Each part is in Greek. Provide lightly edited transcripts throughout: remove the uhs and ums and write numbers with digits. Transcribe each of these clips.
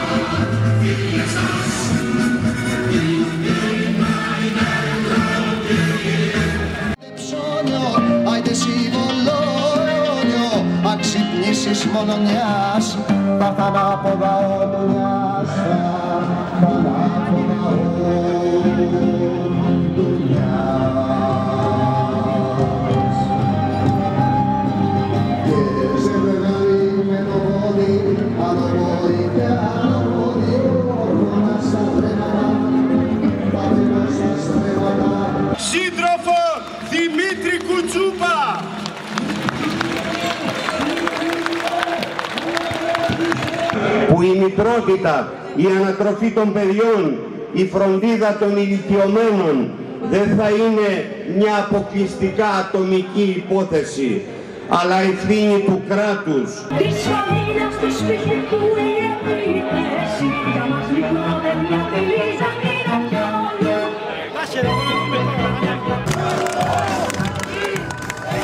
Άιντε συμβολόνιο, αν ξυπνήσεις μόνο μιας, θα έρθ' ανάποδα ο μιας, θα ανάποδα ο δουλειάς. Και σε μεγάλη με το πόδι, άλλο πόδι και άλλο πόδι, όρμονα στα τρέματα, πάτημα στα στρέμματα. Σύντροφο Δημήτρη Κουτσούπα! Που η μητρότητα, η ανατροφή των παιδιών, η φροντίδα των ηλικιωμένων δεν θα είναι μια αποκλειστικά ατομική υπόθεση, αλλά ευθύνη του κράτους.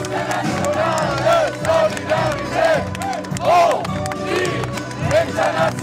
Internacional